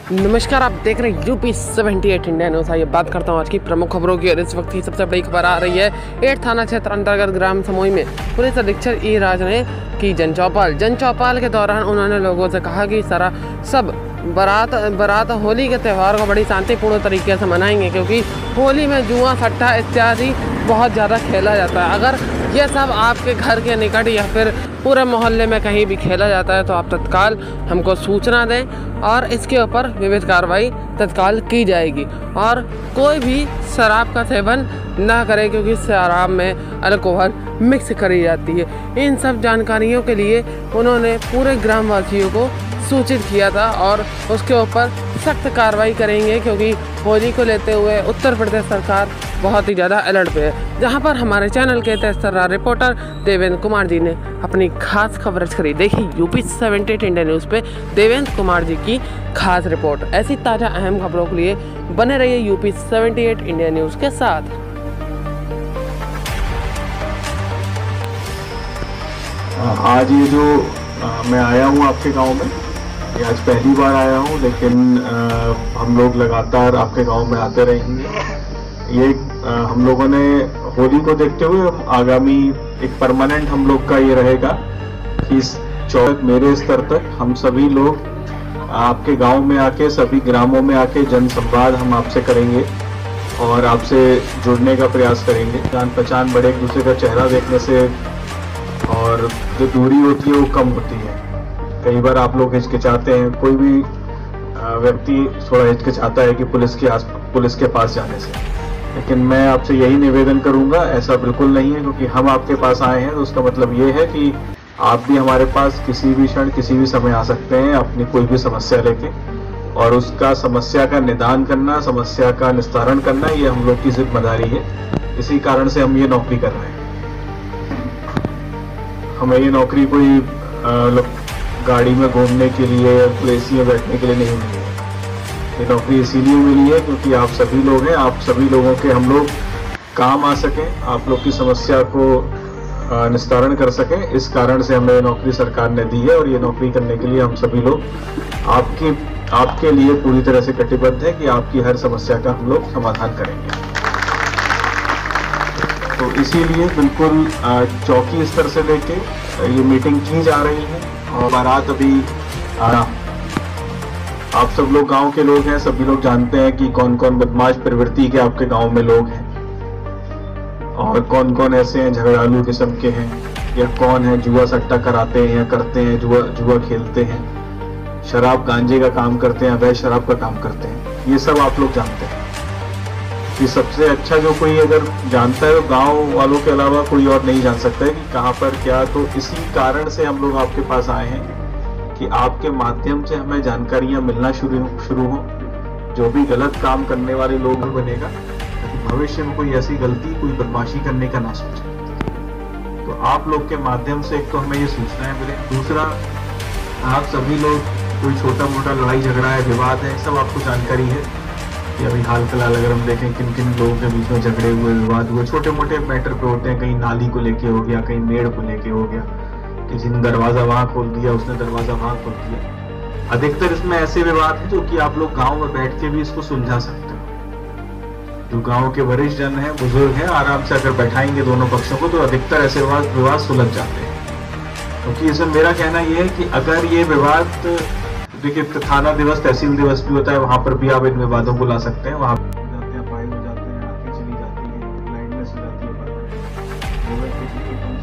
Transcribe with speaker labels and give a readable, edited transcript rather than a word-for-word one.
Speaker 1: नमस्कार, आप देख रहे हैं यूपी 78 इंडिया न्यूज़। आइए बात करता हूँ आज की प्रमुख खबरों की। और इस वक्त की सबसे बड़ी खबर आ रही है 8 थाना क्षेत्र अंतर्गत ग्राम समूह में पुलिस अधीक्षक ई राज ने की जनचौपाल के दौरान उन्होंने लोगों से कहा कि सब बारात होली के त्यौहार को बड़ी शांतिपूर्ण तरीके से मनाएंगे, क्योंकि होली में जुआ सट्टा इत्यादि बहुत ज़्यादा खेला जाता है। अगर यह सब आपके घर के निकट या फिर पूरे मोहल्ले में कहीं भी खेला जाता है तो आप तत्काल हमको सूचना दें और इसके ऊपर विविध कार्रवाई तत्काल की जाएगी। और कोई भी शराब का सेवन ना करे, क्योंकि शराब में अल्कोहल मिक्स करी जाती है। इन सब जानकारियों के लिए उन्होंने पूरे ग्रामवासियों को सूचित किया था और उसके ऊपर सख्त कार्रवाई करेंगे, क्योंकि होली को लेते हुए उत्तर प्रदेश सरकार बहुत ही ज़्यादा अलर्ट पे है। जहां पर हमारे चैनल के तेजतर्रा रिपोर्टर देवेंद्र कुमार जी ने अपनी खास कवरेज करी। देखिए यूपी 78 इंडिया न्यूज़ पे देवेंद्र कुमार जी की खास रिपोर्ट। ऐसी ताज़ा अहम खबरों के लिए बने रहिए यूपी 78 इंडिया न्यूज़ के साथ।
Speaker 2: आज ये जो मैं आया हूँ आपके गांव में, ये आज पहली बार आया हूँ, लेकिन हम लोग लगातार आपके गांव में आते रहेंगे। ये हम लोगों ने होली को देखते हुए आगामी एक परमानेंट हम लोग का ये रहेगा कि इस मेरे स्तर तक हम सभी लोग आपके गांव में आके, सभी ग्रामों में आके जन संवाद हम आपसे करेंगे और आपसे जुड़ने का प्रयास करेंगे। जान पहचान बढ़े, एक दूसरे का चेहरा देखने से और जो दूरी होती है वो कम होती है। कई बार आप लोग हिचकिचाते हैं, कोई भी व्यक्ति थोड़ा हिचकिचाता है कि पुलिस के पास जाने से, लेकिन मैं आपसे यही निवेदन करूंगा, ऐसा बिल्कुल नहीं है। क्योंकि हम आपके पास आए हैं तो उसका मतलब ये है कि आप भी हमारे पास किसी भी क्षण किसी भी समय आ सकते हैं अपनी कोई भी समस्या लेके, और उसका समस्या का निदान करना, समस्या का निस्तारण करना, ये हम लोग की जिम्मेदारी है। इसी कारण से हम ये नौकरी कर रहे हैं। हमें ये नौकरी कोई गाड़ी में घूमने के लिए या एसी में बैठने के लिए नहीं मिली है। ये नौकरी इसीलिए मिली है क्योंकि आप सभी लोग हैं, आप सभी लोगों के हम लोग काम आ सकें, आप लोग की समस्या को निस्तारण कर सकें। इस कारण से हमें नौकरी सरकार ने दी है और ये नौकरी करने के लिए हम सभी लोग आपके लिए पूरी तरह से कटिबद्ध है कि आपकी हर समस्या का हम लोग समाधान करेंगे। तो इसीलिए बिल्कुल चौकी स्तर से लेके ये मीटिंग की जा रही है। और बारात अभी आप सब लोग गांव के लोग हैं, सभी लोग जानते हैं कि कौन कौन बदमाश प्रवृत्ति के आपके गांव में लोग हैं और कौन कौन ऐसे हैं झगड़ालू किस्म के हैं, या कौन है जुआ सट्टा कराते हैं या करते हैं, जुआ खेलते हैं, शराब गांजे का काम करते हैं, अवैध शराब का काम करते हैं। ये सब आप लोग जानते हैं। कि सबसे अच्छा जो कोई अगर जानता है तो गांव वालों के अलावा कोई और नहीं जान सकता है कि कहाँ पर क्या। तो इसी कारण से हम लोग आपके पास आए हैं कि आपके माध्यम से हमें जानकारियां मिलना शुरू हो। जो भी गलत काम करने वाले लोग बनेगा, ताकि भविष्य में कोई ऐसी गलती, कोई बदमाशी करने का ना सोचे। तो आप लोग के माध्यम से एक तो हमें ये सूचनाएं मिले, दूसरा आप सभी लोग कोई छोटा मोटा लड़ाई झगड़ा है, विवाद है, सब आपको जानकारी है कि अभी हाल फिलहाल अगर हम देखें किन किन लोगों के बीच में झगड़े हुए, विवाद हुए, छोटे मोटे मैटर पे होते हैं। कहीं नाली को लेके हो गया, कहीं मेड़ को लेके हो गया, किसी ने दरवाजा वहां खोल दिया, उसने दरवाजा वहां खोल दिया। अधिकतर इसमें ऐसे विवाद हैं जो कि आप लोग गांव में बैठ के भी इसको सुलझा सकते हो। जो गांव के वरिष्ठ जन हैं, बुजुर्ग हैं, आराम से अगर बैठाएंगे दोनों पक्षों को तो अधिकतर ऐसे विवाद सुलझ जाते हैं। क्योंकि इसमें मेरा कहना यह है कि अगर ये विवाद, देखिए थाना दिवस, तहसील दिवस भी होता है, वहां पर भी आप इन विवादों को ला सकते हैं। वहां फाइल हो जाते हैं, आगे चली जाती है, ब्लाइंडनेस हो जाती है,